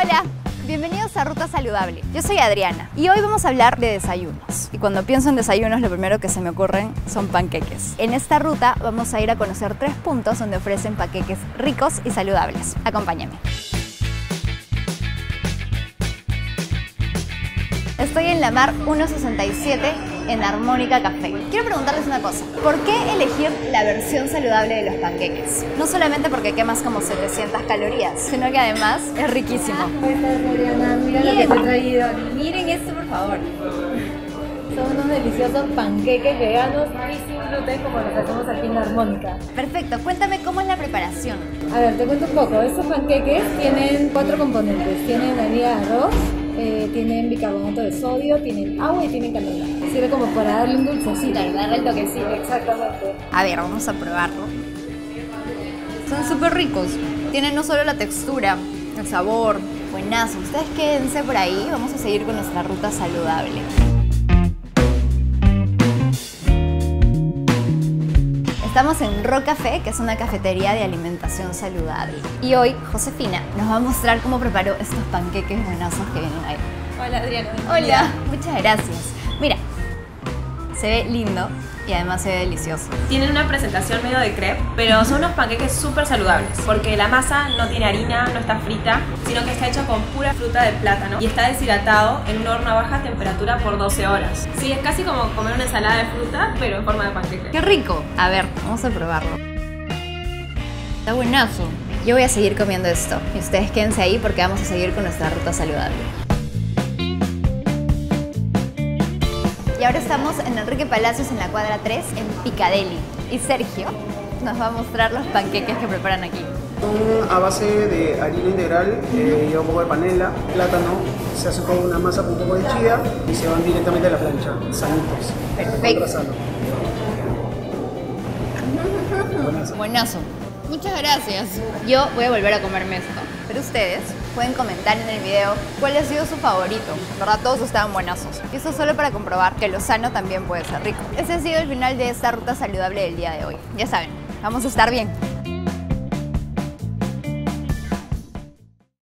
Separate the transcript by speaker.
Speaker 1: Hola, bienvenidos a Ruta Saludable. Yo soy Adriana y hoy vamos a hablar de desayunos. Y cuando pienso en desayunos, lo primero que se me ocurren son panqueques. En esta ruta vamos a ir a conocer 3 puntos donde ofrecen panqueques ricos y saludables. Acompáñame. Estoy en la Mar 167 en Armónica Café. Quiero preguntarles una cosa. ¿Por qué elegir la versión saludable de los panqueques? No solamente porque quemas como 700 calorías, sino que además es riquísimo.
Speaker 2: ¿Cómo estás, Adriana? Mira lo que te he traído.
Speaker 1: Miren esto, por favor.
Speaker 2: Son unos deliciosos panqueques veganos y sin gluten como los hacemos aquí en la Armónica.
Speaker 1: Perfecto. Cuéntame cómo es la preparación.
Speaker 2: A ver, te cuento un poco. Estos panqueques tienen 4 componentes. Tienen harina de arroz, tienen bicarbonato de sodio, tienen agua y tienen canela. Sirve como para darle un dulcecito.
Speaker 1: Claro, darle el toquecito.
Speaker 2: Exactamente.
Speaker 1: A ver, vamos a probarlo. Son súper ricos. Tienen no solo la textura, el sabor, buenazo. Ustedes quédense por ahí, vamos a seguir con nuestra ruta saludable. Estamos en Ro Café, que es una cafetería de alimentación saludable. Y hoy Josefina nos va a mostrar cómo preparó estos panqueques buenazos que vienen ahí.
Speaker 2: Hola, Adriana.
Speaker 1: Hola, muchas gracias. Mira, se ve lindo y además se ve delicioso.
Speaker 3: Tienen una presentación medio de crepe, pero son unos panqueques súper saludables porque la masa no tiene harina, no está frita, sino que está hecho con pura fruta de plátano y está deshidratado en un horno a baja temperatura por 12 horas. Sí, es casi como comer una ensalada de fruta, pero en forma de panqueque.
Speaker 1: ¡Qué rico! A ver, vamos a probarlo. Está buenazo. Yo voy a seguir comiendo esto y ustedes quédense ahí porque vamos a seguir con nuestra ruta saludable. Y ahora estamos en Enrique Palacios en la cuadra 3 en Piccadilly. Y Sergio nos va a mostrar los panqueques que preparan aquí.
Speaker 4: Son a base de harina integral, lleva un poco de panela, plátano, se hace con una masa con un poco de chía y se van directamente a la plancha, sanitos.
Speaker 1: Perfecto. Buenazo. Muchas gracias. Yo voy a volver a comerme esto. Pero ustedes pueden comentar en el video cuál ha sido su favorito. En verdad, todos estaban buenazos. Y eso solo para comprobar que lo sano también puede ser rico. Ese ha sido el final de esta ruta saludable del día de hoy. Ya saben, vamos a estar bien.